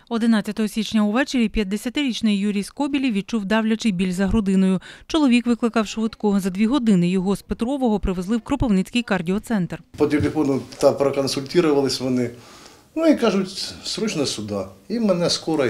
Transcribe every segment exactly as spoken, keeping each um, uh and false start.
одинадцятого січня увечері п'ятдесятирічний Юрій Скобілів відчув давлячий біль за грудиною. Чоловік викликав швидку. За дві години його з Петрового привезли в Кропивницький кардіоцентр. По телефону та проконсультувались вони. Ну і кажуть, срочно сюди. І мене скоро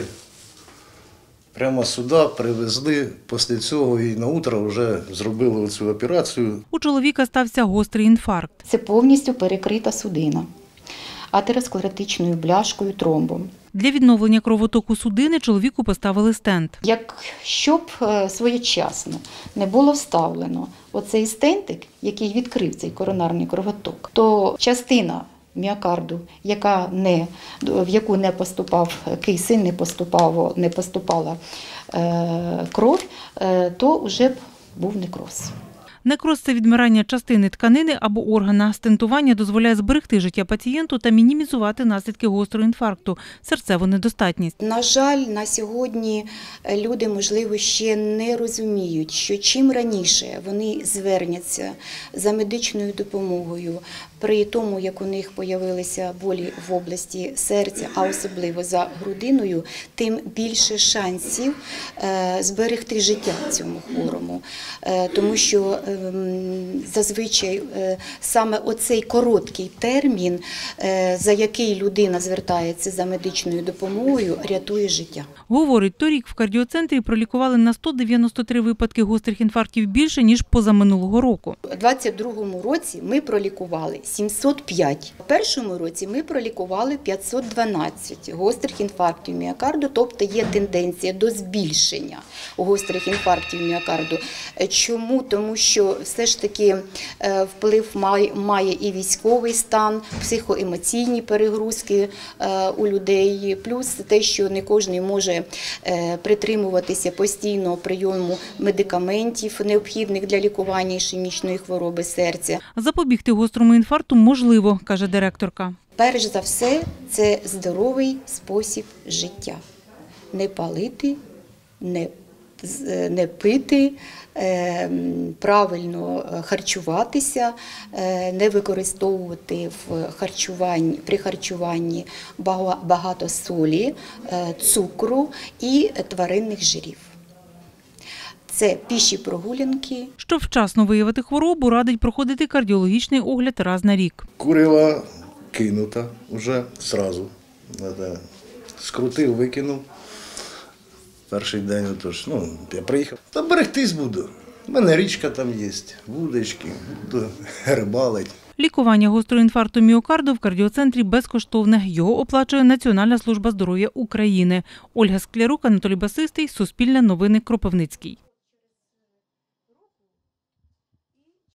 прямо сюди привезли. Після цього і на утро вже зробили цю операцію. У чоловіка стався гострий інфаркт. Це повністю перекрита судина атеросклеротичною бляшкою, тромбом. Для відновлення кровотоку судини чоловіку поставили стенд. Якщо б своєчасно не було вставлено оцей стентик, який відкрив цей коронарний кровоток, то частина міокарду, яка не, в яку не поступав кисень, не поступав, не поступала е, кров, е, то вже б був некроз. Некроз – це відмирання частини тканини або органа. Стентування дозволяє зберегти життя пацієнту та мінімізувати наслідки гострого інфаркту – серцеву недостатність. На жаль, на сьогодні люди, можливо, ще не розуміють, що чим раніше вони зверняться за медичною допомогою при тому, як у них з'явилися болі в області серця, а особливо за грудиною, тим більше шансів зберегти життя цьому хворому. Тому що зазвичай саме оцей короткий термін, за який людина звертається за медичною допомогою, рятує життя. Говорить, торік в кардіоцентрі пролікували на сто дев'яносто три випадки гострих інфарктів більше, ніж позаминулого року. У двадцять другому році ми пролікували сімсот п'ять. У першому році ми пролікували п'ятсот дванадцять гострих інфарктів міокарду, тобто є тенденція до збільшення гострих інфарктів міокарду. Чому? Тому що все ж таки вплив має і військовий стан, психоемоційні перегрузки у людей, плюс те, що не кожен може притримуватися постійного прийому медикаментів, необхідних для лікування ішемічної хвороби серця. Запобігти гострому інфаркту можливо, каже директорка. Перш за все, це здоровий спосіб життя. Не палити, не не пити, правильно харчуватися, не використовувати в харчуванні, при харчуванні багато солі, цукру і тваринних жирів. Це піші прогулянки. Щоб вчасно виявити хворобу, радить проходити кардіологічний огляд раз на рік. Курила кинута вже одразу. Скрутив, викинув. Перший день, отож, ну, я приїхав, та берегтись буду. У мене річка там є, вудочки, буду рибалити. Лікування гострого інфаркту міокарду в кардіоцентрі безкоштовне. Його оплачує Національна служба здоров'я України. Ольга Склярук, Анатолій Басистий, Суспільне новини, Кропивницький.